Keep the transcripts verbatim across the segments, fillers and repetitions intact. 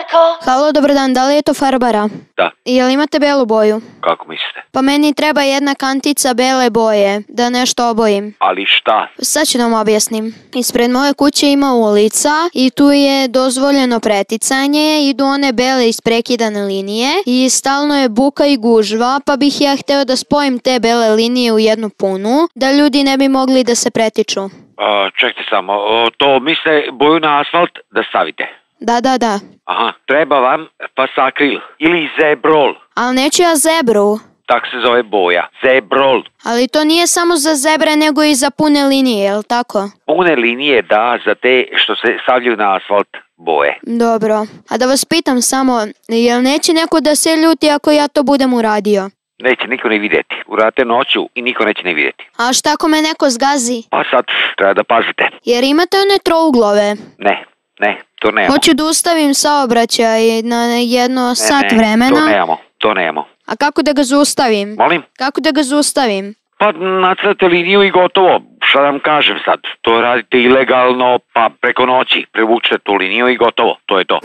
Marko. Halo, dobar dan, da li je to farbara? Da. Jel imate belu boju? Kako mislite? Pa meni treba jedna kantica bele boje, da nešto obojim. Ali šta? Sad ću da vam objasnim. Ispred moje kuće ima ulica i tu je dozvoljeno preticanje, idu one bele isprekidane linije i stalno je buka i gužva, pa bih ja hteo da spojim te bele linije u jednu punu, da ljudi ne bi mogli da se pretiču. A, čekajte samo, o, to misle boju na asfalt da stavite? Da, da, da. Aha, treba vam pasakril ili zebrol. Ali neću ja zebru. Tak se zove boja, zebrol. Ali to nije samo za zebre, nego i za pune linije, jel tako? Pune linije, da, za te što se stavljaju na asfalt boje. Dobro. A da vas pitam samo, jel neće neko da se ljuti ako ja to budem uradio? Neće niko ne vidjeti. Uradite noću i niko neće ne vidjeti. A šta ako me neko zgazi? Pa sad treba da pazite. Jer imate one trouglove? Ne, ne, to nemamo. Hoću da ustavim saobraćaj na jedno ne, sat ne, vremena. to nemamo, to nemamo. A kako da ga zaustavim? Molim? Kako da ga zaustavim? Pa nacrtate liniju i gotovo. Šta da vam kažem sad? To radite ilegalno, pa preko noći prevučete tu liniju i gotovo. To je to.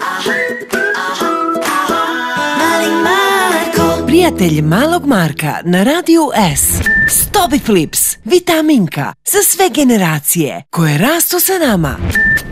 Prijatelj malog Marka na Radiju S. Stop Flips, vitaminka za sve generacije koje rastu sa nama.